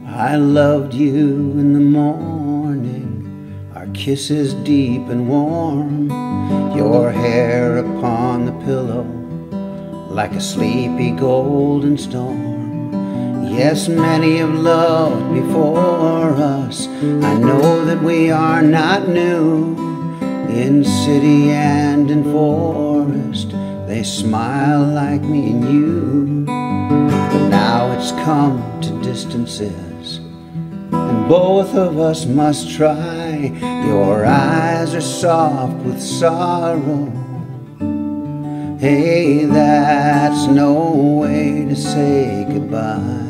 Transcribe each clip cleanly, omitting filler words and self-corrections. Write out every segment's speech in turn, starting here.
I loved you in the morning, our kisses deep and warm, your hair upon the pillow like a sleepy golden storm. Yes, many have loved before us, I know that we are not new. In city and in forest, they smile like me and you. But now it's come to distances, and both of us must try. Your eyes are soft with sorrow. Hey, that's no way to say goodbye.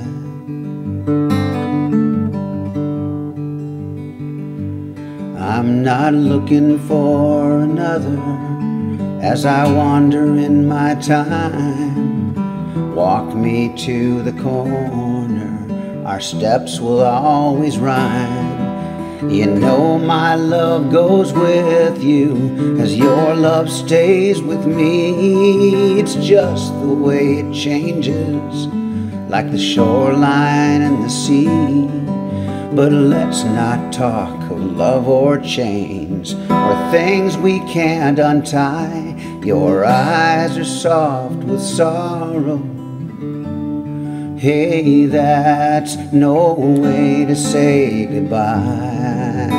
I'm not looking for another as I wander in my time. Walk me to the corner, our steps will always rhyme. You know my love goes with you as your love stays with me. It's just the way it changes, like the shoreline and the sea. But let's not talk of love or chains or things we can't untie. Your eyes are soft with sorrow. Hey, that's no way to say goodbye.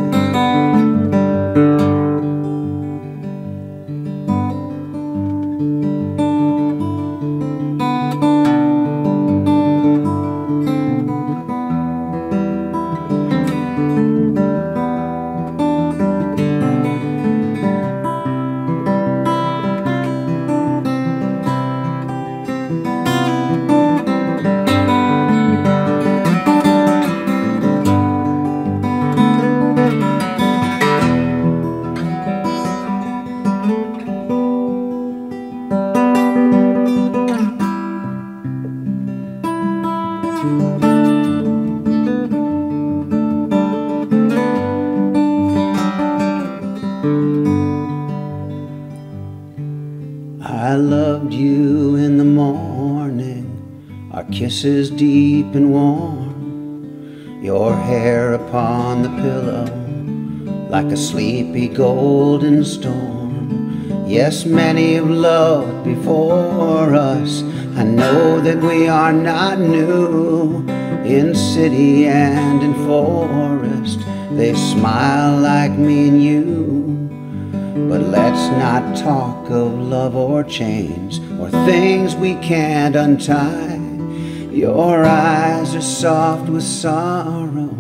I loved you in the morning, our kisses deep and warm, your hair upon the pillow like a sleepy golden storm. Yes, many have loved before us, I know that we are not new. In city and in forest, they smile like me and you. But let's not talk of love or chains or things we can't untie. Your eyes are soft with sorrow.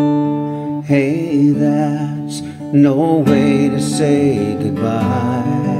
Hey, that's no way to say goodbye.